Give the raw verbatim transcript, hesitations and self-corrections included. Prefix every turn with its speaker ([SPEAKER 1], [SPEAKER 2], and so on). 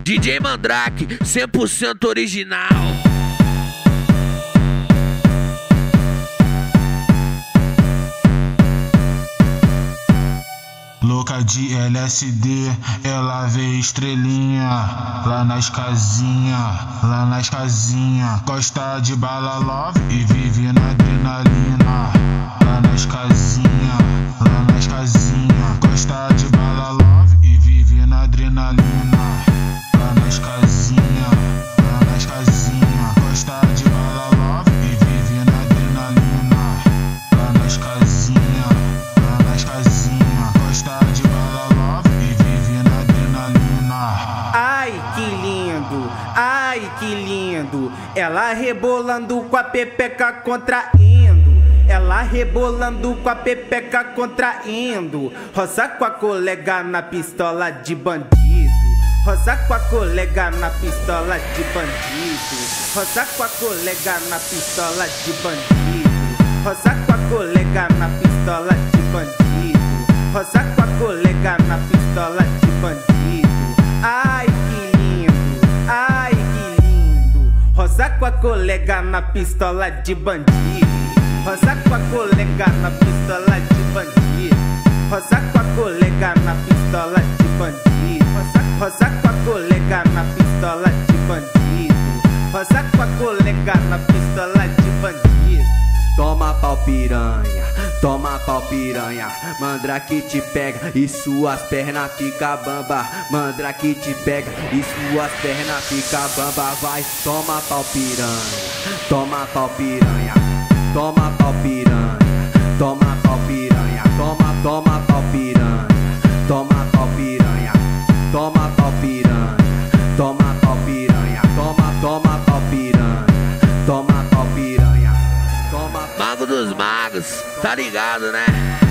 [SPEAKER 1] D J Mandrake, cem por cento original.
[SPEAKER 2] Louca de L S D, ela vê estrelinha lá nas casinhas, lá nas casinhas. Gosta de bala love e vive na adrenalina, lá nas casinhas, lá nas casinhas. Gosta de bala love e vive na adrenalina, lá nas casinhas, lá nas casinhas. Gosta de bala love e vive na adrenalina, lá nas casinhas, lá nas casinhas. Gosta de bala love e vive na adrenalina.
[SPEAKER 3] Ai que lindo, ai que lindo. Ela rebolando com a pepeca contraindo. Ela rebolando com a pepeca contraindo. Roça com a colega na pistola de bandido. Roça com a colega na pistola de bandido. Roça com a colega na pistola de bandido. Roça com a colega na pistola de bandido. Roça com a colega na pistola de bandido. Ai que lindo, ai que lindo. Roça com a colega na pistola de bandido. Roça com a colega na pistola de bandido. Roça com a colega na pistola de bandido. Roça com a colega na pistola de bandido. Roça com a colega na pistola de bandido.
[SPEAKER 4] Toma pau piranha, toma pau piranha. Mandrake te pega e suas pernas fica bamba. Mandrake te pega e suas pernas fica bamba. Vai, toma pau piranha, toma pau piranha. Toma pau piranha, toma pau piranha. Toma, toma pau piranha, toma pau piranha. Toma pau piranha, toma pau piranha. Toma, toma pau piranha, toma pau piranha.
[SPEAKER 1] Mago dos magos, tá ligado, né?